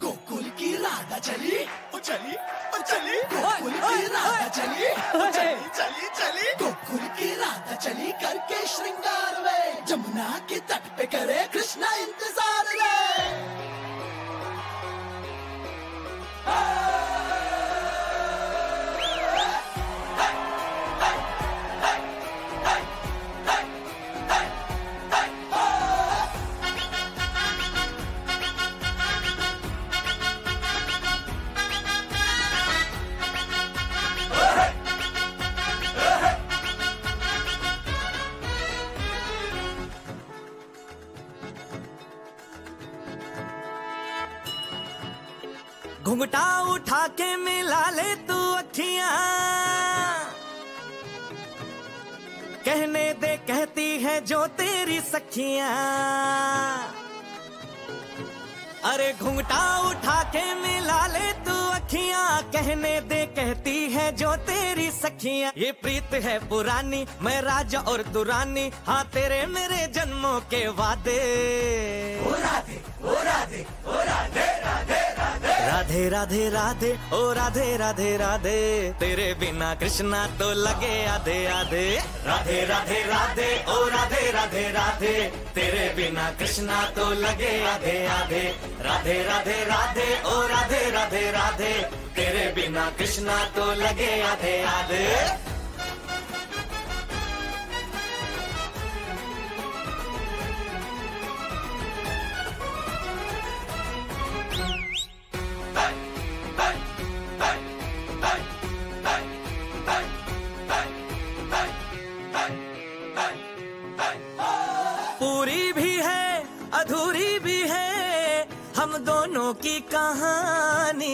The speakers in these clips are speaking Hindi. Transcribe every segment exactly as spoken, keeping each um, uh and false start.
गोकुल की राधा चली ओ चली ओ चली गोकुल की राधा चली ओ चली चली चली गोकुल की राधा चली करके श्रृंगार वे जमुना के तट पे करे कृष्णा इंतजार रे। घुंघटा उठा के मिला ले तू अखियां, कहने दे कहती है जो तेरी सखियां। अरे घुंघटा उठा के मिला ले तू अखियां, कहने दे कहती है जो तेरी सखियां। ये प्रीत है पुरानी, मैं राजा और तू रानी, हाँ तेरे मेरे जन्मों के वादे। ओ राधे ओ राधे ओ राधे राधे राधे राधे राधे ओ राधे राधे राधे, तेरे बिना कृष्णा तो लगे आधे आधे। राधे राधे राधे ओ राधे राधे राधे, तेरे बिना कृष्णा तो लगे आधे आधे। राधे राधे राधे ओ राधे राधे राधे, तेरे बिना कृष्णा तो लगे आधे आधे। पूरी भी है अधूरी भी है हम दोनों की कहानी,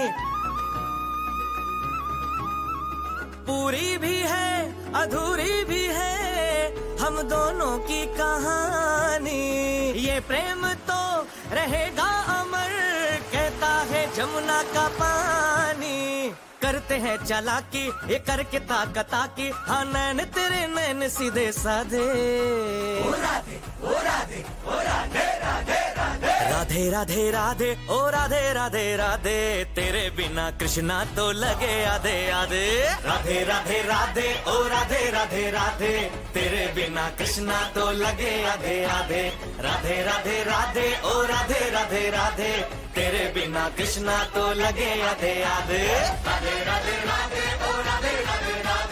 पूरी भी है अधूरी भी है हम दोनों की कहानी। ये प्रेम तो रहेगा अमर, कहता है जमुना का पानी। करते हैं चालाकी ये करके ताकता की, हाँ नैन तेरे नैन सीधे साधे। ओ राधे ओ राधे ओ राधे राधे राधे राधे राधे राधे ओ राधे राधे राधे, तेरे बिना कृष्णा तो लगे आधे आधे। राधे राधे राधे ओ राधे राधे राधे, तेरे बिना कृष्णा तो लगे आधे आधे। राधे राधे राधे ओ राधे राधे राधे, तेरे बिना कृष्णा तो लगे आधे आधे। राधे राधे राधे ओ राधे राधे राधे।